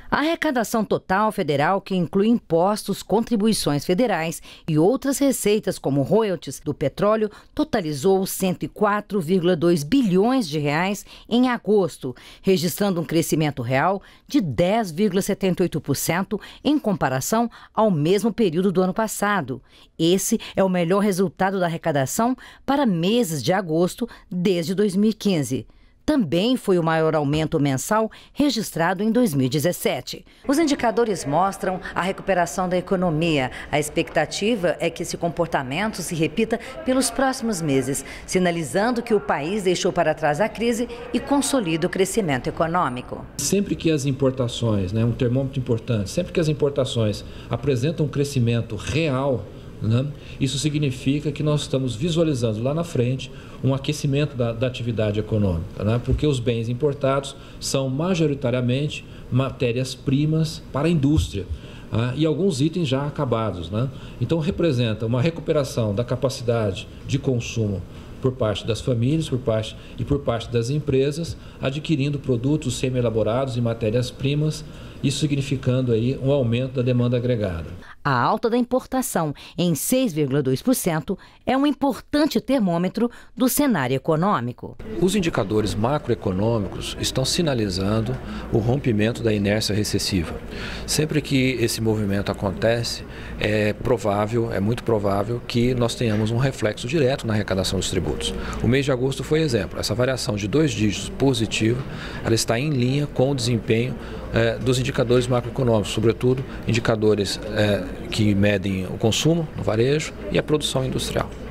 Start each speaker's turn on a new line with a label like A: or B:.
A: A arrecadação total federal, que inclui impostos, contribuições federais e outras receitas como royalties do petróleo, totalizou 104,2 bilhões de reais em agosto, registrando um crescimento real de 10,78% em comparação ao mesmo período do ano passado. Esse é o melhor resultado da arrecadação para meses de agosto desde 2015. Também foi o maior aumento mensal registrado em 2017. Os indicadores mostram a recuperação da economia. A expectativa é que esse comportamento se repita pelos próximos meses, sinalizando que o país deixou para trás a crise e consolida o crescimento econômico.
B: Sempre que as importações, um termômetro importante, sempre que as importações apresentam um crescimento real, isso significa que nós estamos visualizando lá na frente um aquecimento da atividade econômica, porque os bens importados são majoritariamente matérias-primas para a indústria e alguns itens já acabados. Então representa uma recuperação da capacidade de consumo por parte das famílias por parte das empresas, adquirindo produtos semi-elaborados e matérias-primas, isso significando aí um aumento da demanda agregada.
A: A alta da importação, em 6,2%, é um importante termômetro do cenário econômico.
C: Os indicadores macroeconômicos estão sinalizando o rompimento da inércia recessiva. Sempre que esse movimento acontece, é muito provável que nós tenhamos um reflexo direto na arrecadação dos tributos. O mês de agosto foi exemplo. Essa variação de 2 dígitos positiva, ela está em linha com o desempenho dos indicadores macroeconômicos, sobretudo indicadores que medem o consumo no varejo e a produção industrial.